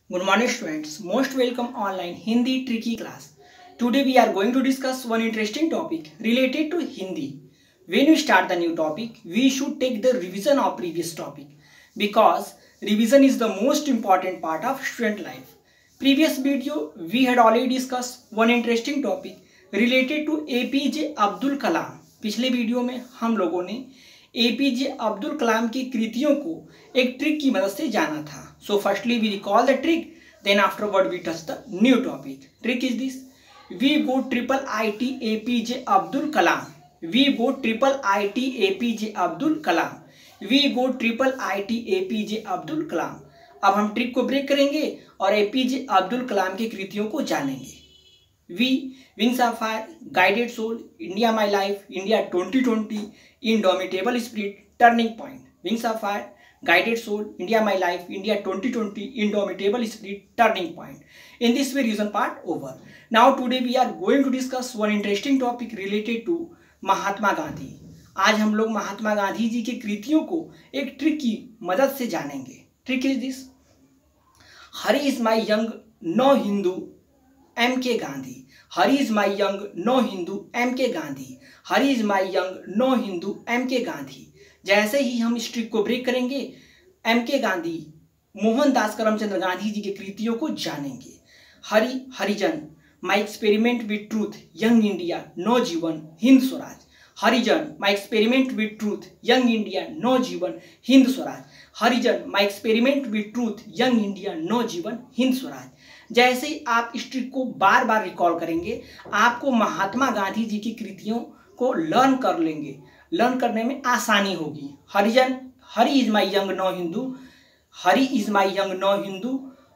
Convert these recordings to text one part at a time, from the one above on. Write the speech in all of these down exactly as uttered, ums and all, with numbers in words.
Good morning students, most welcome online Hindi tricky class. Today we are going to discuss one interesting topic related to Hindi. When we start the new topic, we should take the revision of previous topic because revision is the most important part of student life. Previous video we had already discussed one interesting topic related to A P J Abdul Kalam. पिछले video में हम लोगों ने ए P J Abdul कलाम की कृतियों को एक trick की मदद से जाना था. So firstly we recall the trick, then afterward we touch the new topic. Trick is this: we go triple I T A P J Abdul Kalam. We go triple I T A P J Abdul Kalam. We go triple I T A P J Abdul Kalam. अब हम trick को break करेंगे और ए P J Abdul कलाम की कृतियों को जानेंगे. We, wings of fire, guided soul, India my life, India twenty twenty, indomitable spirit, turning point. Wings of fire, guided soul, India my life, India twenty twenty, indomitable spirit, turning point. In this way revision part over. Now today we are going to discuss one interesting topic related to Mahatma Gandhi. आज हम लोग महात्मा गांधी जी की कृतियों को एक trick की मदद से जानेंगे. Trick is this: Hari is my young no Hindu M K Gandhi. Hari is my young no Hindu M K Gandhi. Hari is my young no Hindu M K Gandhi. जैसे ही हम इस ट्रिक को ब्रेक करेंगे, एम के गांधी, मोहनदास करमचंद गांधी जी की कृतियों को जानेंगे. Hari, Harijan, my experiment with truth, young India, Nav Jivan, Hind Swaraj. Harijan, my experiment with truth, young India, Nav Jivan, Hind Swaraj. Harijan, my experiment with truth, young India, Nav Jivan, Hind Swaraj. जैसे ही आप इस ट्रिक को बार बार रिकॉल करेंगे, आपको महात्मा गांधी जी की कृतियों को लर्न कर लेंगे. लर्न करने में आसानी होगी. Harijan, Hari is my young no Hindu. Hari is my young no Hindu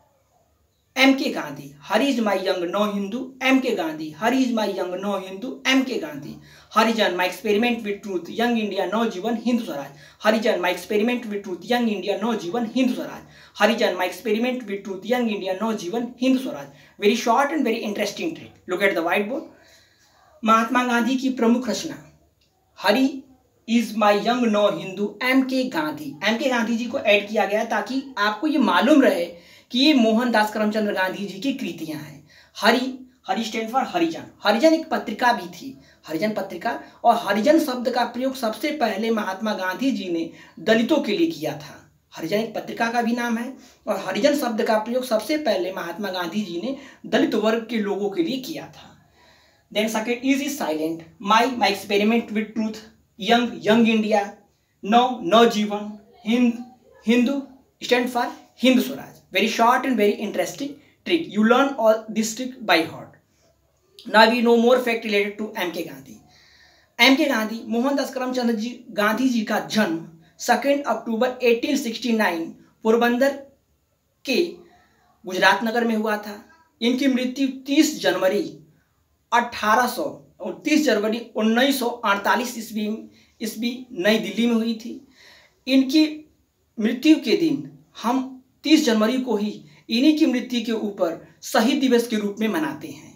M K Gandhi. Hari is my young no Hindu M K Gandhi. Hari is my young no Hindu M K Gandhi. Harijan, my experiment with truth, young India, Nav Jivan, Hind Swaraj. Harijan, my experiment with truth, young India, Nav Jivan, Hind Swaraj. Harijan, my experiment with truth, young India, Nav Jivan, Hind Swaraj. Very short and very interesting trick. Look at the white board. Mahatma Gandhi की प्रमुख रचना Hari is my young no Hindu M K Gandhi. M K Gandhi ji को add किया गया ताकि आपको ये मालूम रहे कि ये मोहनदास करमचंद गांधी जी की कृतियां हैं. Hari, Hari stand for Harijan. हरिजन एक पत्रिका भी थी, हरिजन पत्रिका. और हरिजन शब्द का प्रयोग सबसे पहले महात्मा गांधी जी ने दलितों के लिए किया था. हरिजन एक पत्रिका का भी नाम है और हरिजन शब्द का प्रयोग सबसे पहले महात्मा गांधी जी ने दलित वर्ग के लोगों के लिए किया था. Then second is is silent. My, my experiment with truth, young, young India, Nav, Nav Jivan, Hind, Hindu stand for Hind Swaraj. Very short and very interesting trick. You learn all this trick by heart. Now we know more fact related to M K Gandhi. M K Gandhi, Mohandas Karamchand जी गांधी जी का जन्म second अक्टूबर अठारह सौ उनहत्तर पोरबंदर के गुजरात नगर में हुआ था. इनकी मृत्यु तीस जनवरी अठारह सौ और तीस जनवरी उन्नीस सौ अड़तालीस ईस्वी ईस्वी नई दिल्ली में हुई थी. इनकी मृत्यु के दिन हम तीस जनवरी को ही इन्हीं की मृत्यु के ऊपर शहीद दिवस के रूप में मनाते हैं.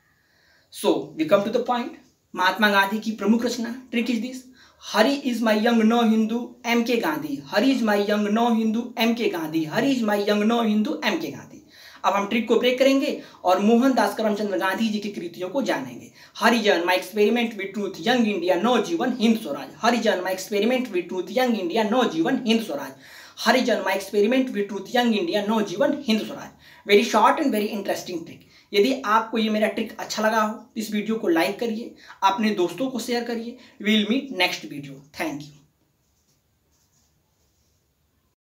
So we come to the point. Mahatma Gandhi की प्रमुख रचना. Trick is this: Hari is my young no Hindu M K Gandhi. Hari is my young no Hindu M K Gandhi. Hari is my young no Hindu M K Gandhi. अब हम ट्रिक को ब्रेक करेंगे और मोहनदास करमचंद गांधी जी की कृतियों को जानेंगे. Harijan, my experiment with truth, young India, Nav Jivan, Hind Swaraj. Harijan, my experiment with truth, young India, Nav Jivan, Hind Swaraj. Harijan, my experiment with truth, young India, Nav Jivan, Hind Swaraj. Very short and very interesting trick. यदि आपको ये मेरा ट्रिक अच्छा लगा हो, इस वीडियो को लाइक करिए, अपने दोस्तों को शेयर करिए. We will meet next video. Thank you.